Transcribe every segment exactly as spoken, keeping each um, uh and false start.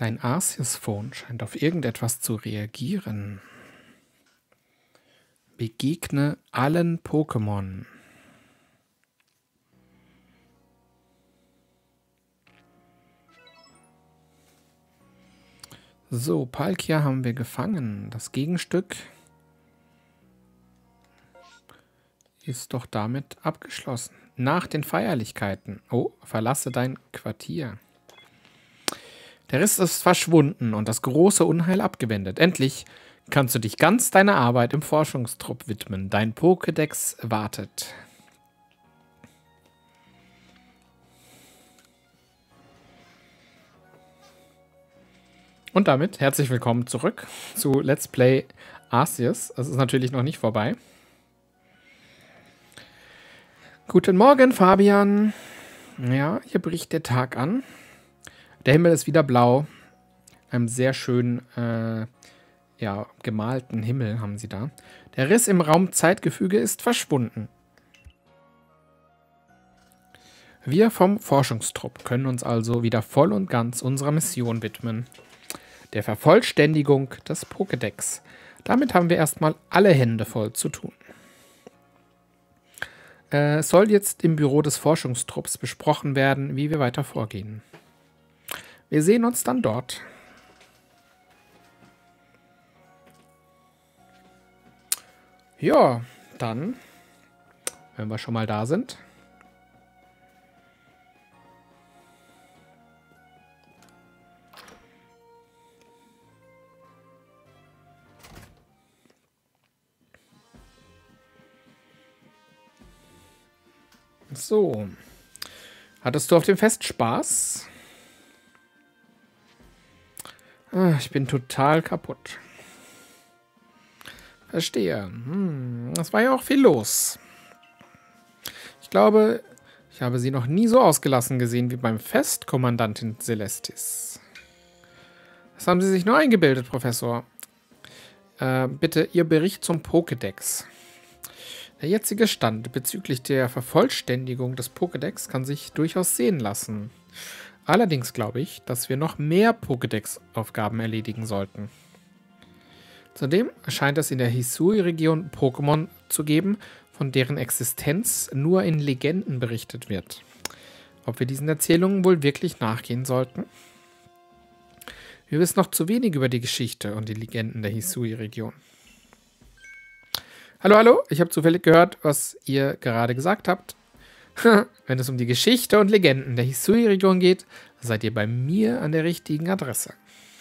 Dein Arceus-Phone scheint auf irgendetwas zu reagieren. Begegne allen Pokémon. So, Palkia haben wir gefangen. Das Gegenstück ist doch damit abgeschlossen. Nach den Feierlichkeiten. Oh, verlasse dein Quartier. Der Riss ist verschwunden und das große Unheil abgewendet. Endlich kannst du dich ganz deiner Arbeit im Forschungstrupp widmen. Dein Pokédex wartet. Und damit herzlich willkommen zurück zu Let's Play Arceus. Es ist natürlich noch nicht vorbei. Guten Morgen, Fabian. Ja, hier bricht der Tag an. Der Himmel ist wieder blau. Einem sehr schön äh, ja, gemalten Himmel haben sie da. Der Riss im Raum-Zeitgefüge ist verschwunden. Wir vom Forschungstrupp können uns also wieder voll und ganz unserer Mission widmen. Der Vervollständigung des Pokédex. Damit haben wir erstmal alle Hände voll zu tun. Äh, es soll jetzt im Büro des Forschungstrupps besprochen werden, wie wir weiter vorgehen. Wir sehen uns dann dort. Ja, dann, wenn wir schon mal da sind. So. Hattest du auf dem Fest Spaß? Ah, ich bin total kaputt. Verstehe. Hm, es war ja auch viel los. Ich glaube, ich habe sie noch nie so ausgelassen gesehen wie beim Fest, Kommandantin Celestis. Das haben Sie sich nur eingebildet, Professor. Äh, bitte Ihr Bericht zum Pokédex. Der jetzige Stand bezüglich der Vervollständigung des Pokédex kann sich durchaus sehen lassen. Allerdings glaube ich, dass wir noch mehr Pokédex-Aufgaben erledigen sollten. Zudem scheint es in der Hisui-Region Pokémon zu geben, von deren Existenz nur in Legenden berichtet wird. Ob wir diesen Erzählungen wohl wirklich nachgehen sollten? Wir wissen noch zu wenig über die Geschichte und die Legenden der Hisui-Region. Hallo, hallo, ich habe zufällig gehört, was ihr gerade gesagt habt. Wenn es um die Geschichte und Legenden der Hisui-Region geht, seid ihr bei mir an der richtigen Adresse.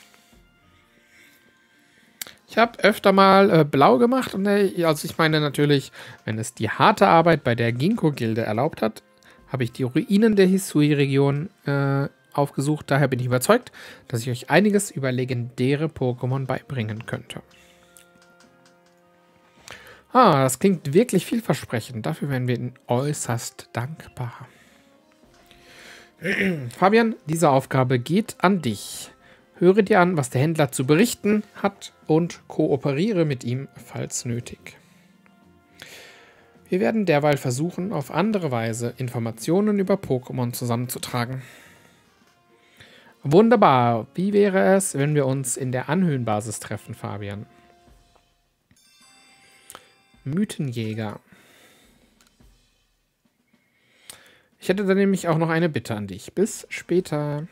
Ich habe öfter mal äh, blau gemacht, und äh, also ich meine natürlich, wenn es die harte Arbeit bei der Ginkgo-Gilde erlaubt hat, habe ich die Ruinen der Hisui-Region äh, aufgesucht. Daher bin ich überzeugt, dass ich euch einiges über legendäre Pokémon beibringen könnte. Ah, das klingt wirklich vielversprechend. Dafür wären wir Ihnen äußerst dankbar. Fabian, diese Aufgabe geht an dich. Höre dir an, was der Händler zu berichten hat und kooperiere mit ihm, falls nötig. Wir werden derweil versuchen, auf andere Weise Informationen über Pokémon zusammenzutragen. Wunderbar. Wie wäre es, wenn wir uns in der Anhöhenbasis treffen, Fabian? Mythenjäger. Ich hätte da nämlich auch noch eine Bitte an dich. Bis später.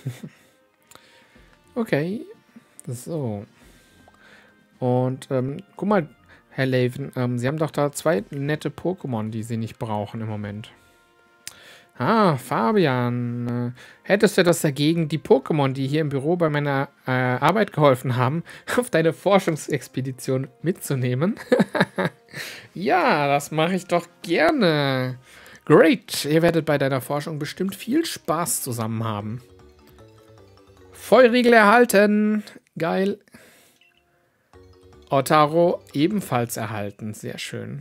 Okay. So. Und, ähm, guck mal, Herr Laven, ähm, Sie haben doch da zwei nette Pokémon, die Sie nicht brauchen im Moment. Ah, Fabian. Äh, hättest du das dagegen, die Pokémon, die hier im Büro bei meiner äh, Arbeit geholfen haben, auf deine Forschungsexpedition mitzunehmen? Ja, das mache ich doch gerne. Great. Ihr werdet bei deiner Forschung bestimmt viel Spaß zusammen haben. Feuerriegel erhalten. Geil. Otaro ebenfalls erhalten. Sehr schön.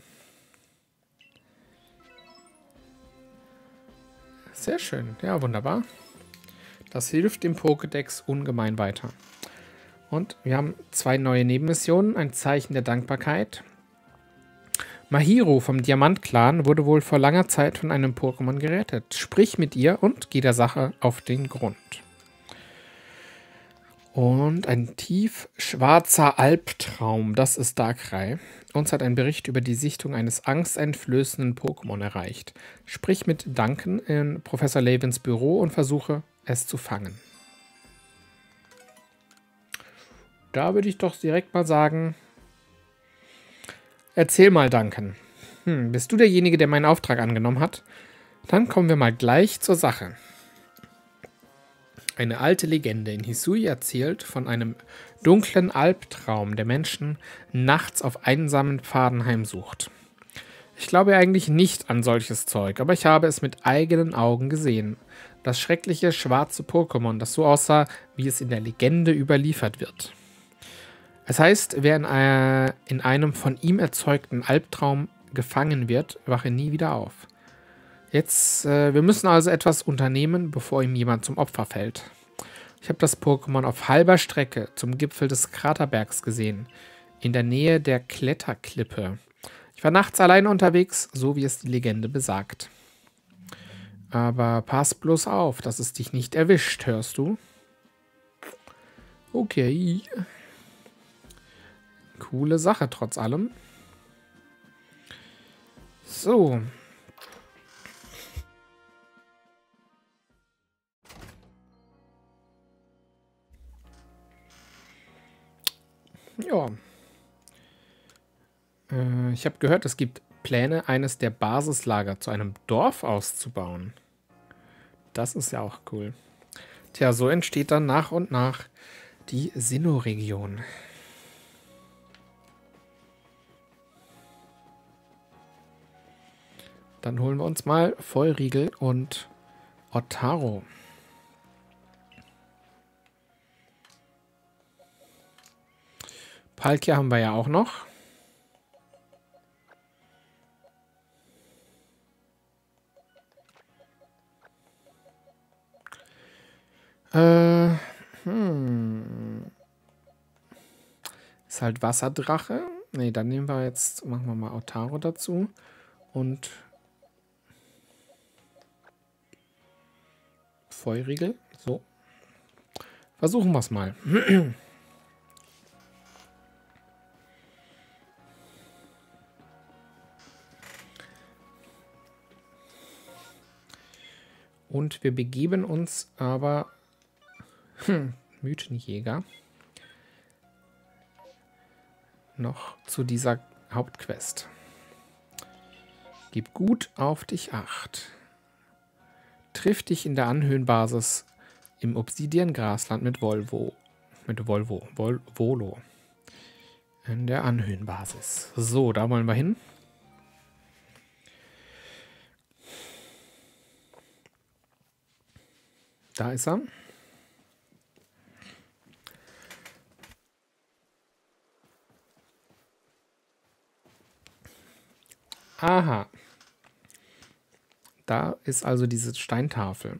Sehr schön. Ja, wunderbar. Das hilft dem Pokédex ungemein weiter. Und wir haben zwei neue Nebenmissionen. Ein Zeichen der Dankbarkeit. Mahiro vom Diamant-Clan wurde wohl vor langer Zeit von einem Pokémon gerettet. Sprich mit ihr und geh der Sache auf den Grund. Und ein tiefschwarzer Albtraum, das ist Darkrai. Uns hat ein Bericht über die Sichtung eines angsteinflößenden Pokémon erreicht. Sprich mit Duncan in Professor Lavens Büro und versuche, es zu fangen. Da würde ich doch direkt mal sagen, erzähl mal, Duncan. Hm, bist du derjenige, der meinen Auftrag angenommen hat? Dann kommen wir mal gleich zur Sache. Eine alte Legende in Hisui erzählt von einem dunklen Albtraum, der Menschen nachts auf einsamen Pfaden heimsucht. Ich glaube eigentlich nicht an solches Zeug, aber ich habe es mit eigenen Augen gesehen. Das schreckliche schwarze Pokémon, das so aussah, wie es in der Legende überliefert wird. Es heißt, wer in, äh, in einem von ihm erzeugten Albtraum gefangen wird, wache nie wieder auf. Jetzt, äh, wir müssen also etwas unternehmen, bevor ihm jemand zum Opfer fällt. Ich habe das Pokémon auf halber Strecke zum Gipfel des Kraterbergs gesehen, in der Nähe der Kletterklippe. Ich war nachts allein unterwegs, so wie es die Legende besagt. Aber pass bloß auf, dass es dich nicht erwischt, hörst du? Okay. Coole Sache trotz allem. So. Ja. Äh, ich habe gehört, es gibt Pläne, eines der Basislager zu einem Dorf auszubauen. Das ist ja auch cool. Tja, so entsteht dann nach und nach die Sinnoh-Region. Dann holen wir uns mal Feurigel und Otaro. Palkia haben wir ja auch noch. Äh, hm. Ist halt Wasserdrache. Ne, dann nehmen wir jetzt, machen wir mal Otaro dazu. Und Feurigel. So. Versuchen wir es mal. Und wir begeben uns aber hm, Mythenjäger noch zu dieser Hauptquest. Gib gut auf dich acht. Triff dich in der Anhöhenbasis im Obsidian-Grasland mit Volvo. Mit Volvo. Vol Volo. In der Anhöhenbasis. So, da wollen wir hin. Da ist er. Aha. Da ist also diese Steintafel.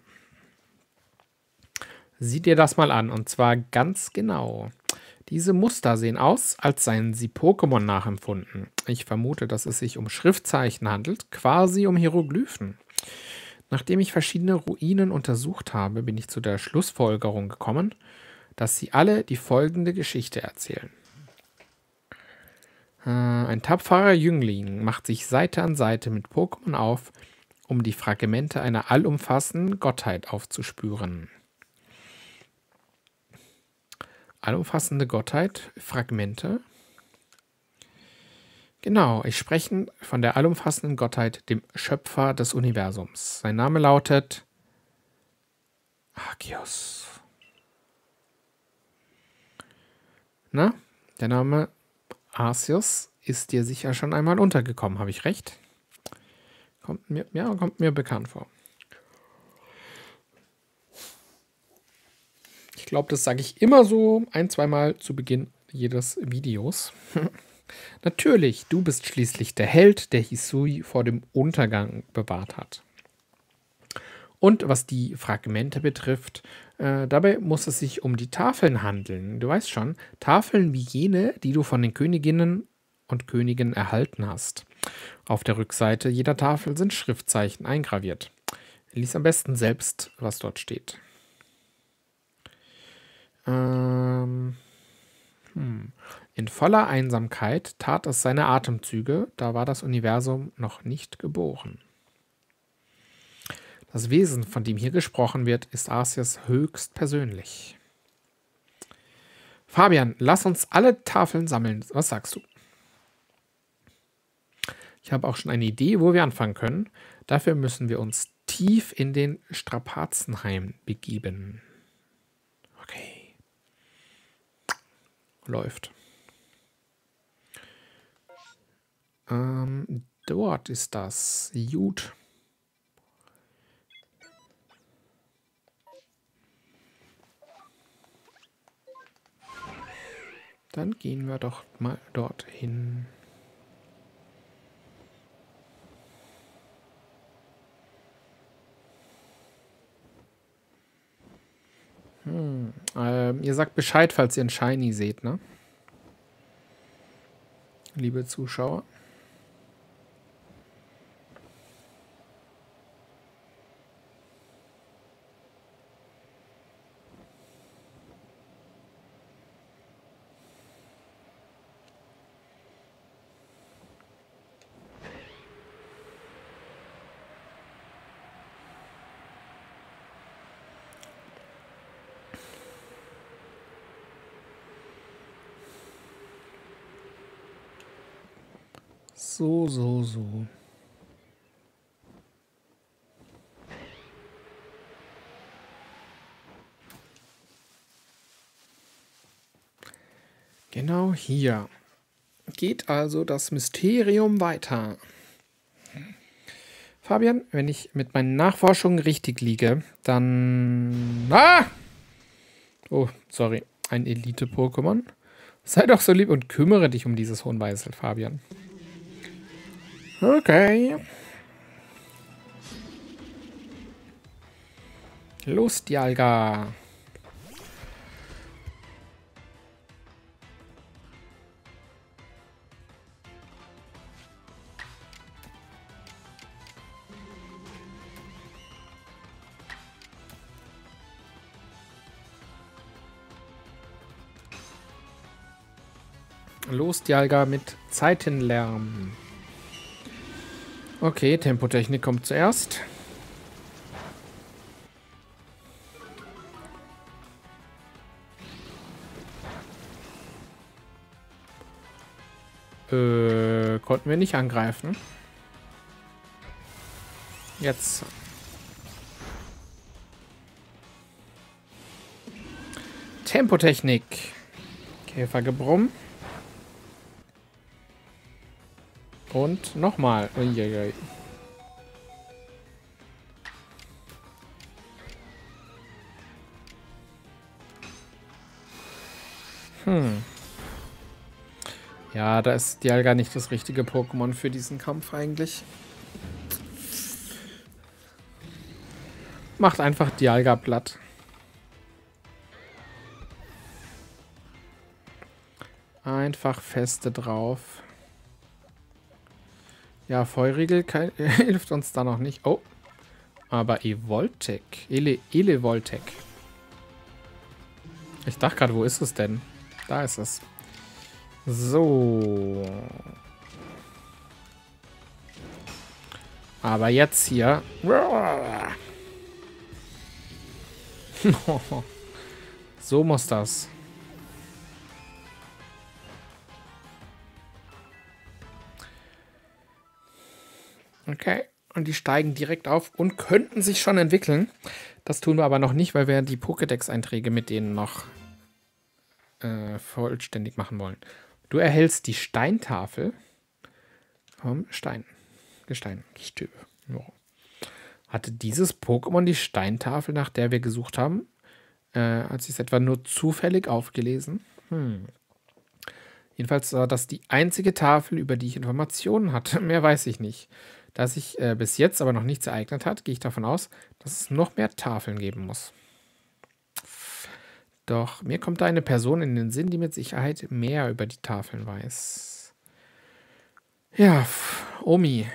Sieh dir das mal an, und zwar ganz genau. Diese Muster sehen aus, als seien sie Pokémon nachempfunden. Ich vermute, dass es sich um Schriftzeichen handelt, quasi um Hieroglyphen. Nachdem ich verschiedene Ruinen untersucht habe, bin ich zu der Schlussfolgerung gekommen, dass sie alle die folgende Geschichte erzählen. Äh, ein tapferer Jüngling macht sich Seite an Seite mit Pokémon auf, um die Fragmente einer allumfassenden Gottheit aufzuspüren. Allumfassende Gottheit, Fragmente. Genau, ich spreche von der allumfassenden Gottheit, dem Schöpfer des Universums. Sein Name lautet Arceus. Na, der Name Arceus ist dir sicher schon einmal untergekommen, habe ich recht? Kommt mir, ja, kommt mir bekannt vor. Ich glaube, das sage ich immer so ein-, zweimal zu Beginn jedes Videos. Natürlich, du bist schließlich der Held, der Hisui vor dem Untergang bewahrt hat. Und was die Fragmente betrifft, äh, dabei muss es sich um die Tafeln handeln. Du weißt schon, Tafeln wie jene, die du von den Königinnen und Königen erhalten hast. Auf der Rückseite jeder Tafel sind Schriftzeichen eingraviert. Lies am besten selbst, was dort steht. Ähm, hm. In voller Einsamkeit tat es seine Atemzüge, da war das Universum noch nicht geboren. Das Wesen, von dem hier gesprochen wird, ist Arceus höchst persönlich. Fabian, lass uns alle Tafeln sammeln. Was sagst du? Ich habe auch schon eine Idee, wo wir anfangen können. Dafür müssen wir uns tief in den Strapazenheim begeben. Okay. Läuft. Ähm, dort ist das. Gut. Dann gehen wir doch mal dorthin. Hm. Ähm, ihr sagt Bescheid, falls ihr einen Shiny seht, ne? Liebe Zuschauer. So, so, so. Genau hier geht also das Mysterium weiter. Fabian, wenn ich mit meinen Nachforschungen richtig liege, dann... Ah! Oh, sorry. Ein Elite-Pokémon. Sei doch so lieb und kümmere dich um dieses Hohnweißel, Fabian. Okay. Los, Dialga. Los, Dialga, mit Zeitenlärm. Okay, Tempotechnik kommt zuerst. Äh, konnten wir nicht angreifen. Jetzt. Tempotechnik. Käfergebrumm. Und nochmal. Uiuiui. Hm. Ja, da ist Dialga nicht das richtige Pokémon für diesen Kampf eigentlich. Macht einfach Dialga platt. Einfach feste drauf. Ja, Feurigel hilft uns da noch nicht. Oh. Aber Evoltec. Ele, Elevoltec. Ich dachte gerade, wo ist es denn? Da ist es. So. Aber jetzt hier. So muss das. Okay. Und die steigen direkt auf und könnten sich schon entwickeln. Das tun wir aber noch nicht, weil wir die Pokédex-Einträge mit denen noch äh, vollständig machen wollen. Du erhältst die Steintafel vom Stein. Gesteingestöbe. Ja. Hatte dieses Pokémon die Steintafel, nach der wir gesucht haben? Äh, hat sich es etwa nur zufällig aufgelesen? Hm. Jedenfalls war das die einzige Tafel, über die ich Informationen hatte. Mehr weiß ich nicht. Da sich äh, bis jetzt aber noch nichts ereignet hat, gehe ich davon aus, dass es noch mehr Tafeln geben muss. Doch mir kommt da eine Person in den Sinn, die mit Sicherheit mehr über die Tafeln weiß. Ja, Omi.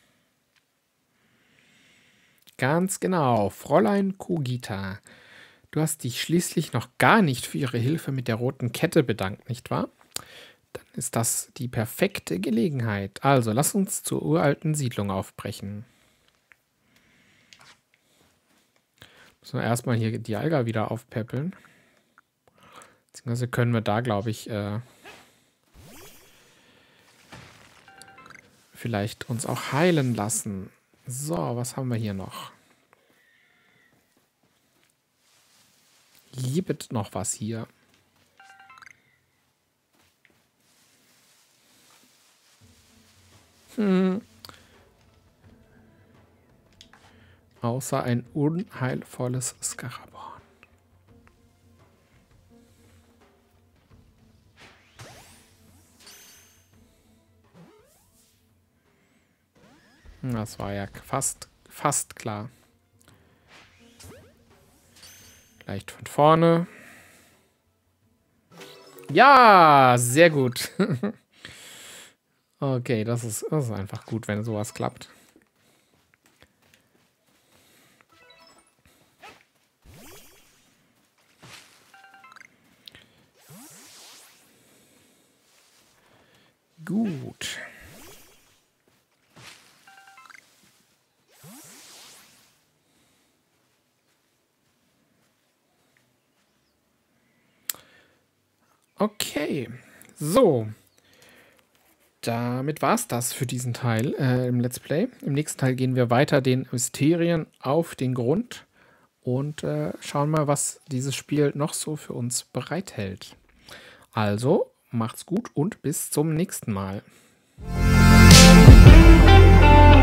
Ganz genau, Fräulein Kogita. Du hast dich schließlich noch gar nicht für ihre Hilfe mit der roten Kette bedankt, nicht wahr? Dann ist das die perfekte Gelegenheit. Also, lass uns zur uralten Siedlung aufbrechen. Müssen wir erstmal hier die Alga wieder aufpäppeln. Beziehungsweise können wir da, glaube ich, äh, vielleicht uns auch heilen lassen. So, was haben wir hier noch? Gibt noch was hier? Hm. Außer ein unheilvolles Skaraborn. Das war ja fast, fast klar. Leicht von vorne. Ja, sehr gut. Okay, das ist, das ist einfach gut, wenn sowas klappt. Gut. Okay, so. Damit war es das für diesen Teil äh, im Let's Play. Im nächsten Teil gehen wir weiter den Mysterien auf den Grund und äh, schauen mal, was dieses Spiel noch so für uns bereithält. Also, macht's gut und bis zum nächsten Mal.